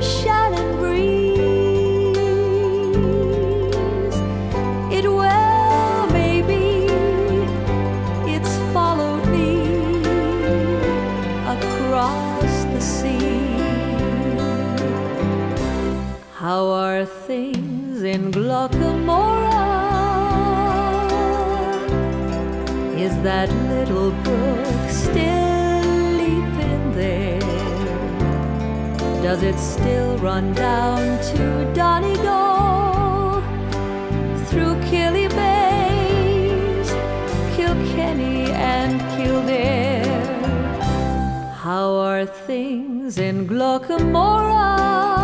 shallow breeze. It well may be it's followed me across the sea. How are things in Glockamora? Is that little brook still leaping there? Does it still run down to Donegal, through Killy Bays, Kilkenny and Kildare? How are things in Glockamora?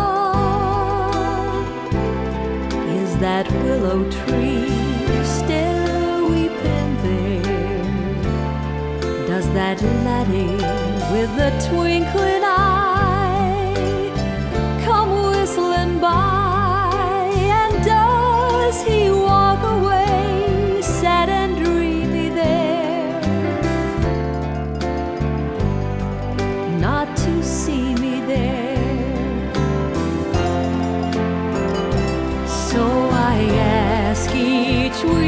Is that willow tree still weeping there? Does that laddie with the twinkling eye come whistling by? And does he walk away sad and dreamy there, not to see me there? So I ask each week,